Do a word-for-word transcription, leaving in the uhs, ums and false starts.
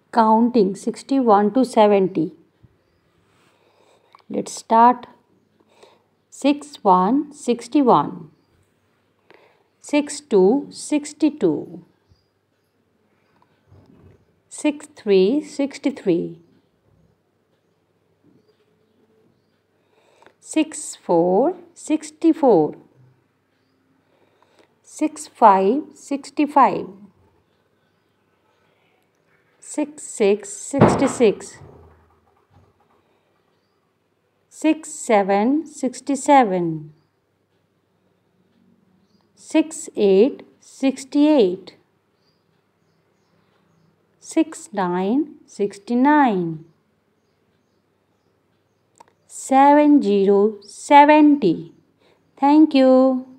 counting sixty-one to seventy. Let's start. six one sixty-one, six two sixty-two, six three sixty-three, six four sixty-four, six five sixty-five, six six sixty-six, six seven sixty-seven, six eight sixty-eight, six nine sixty-nine, seven zero seventy. Thank you.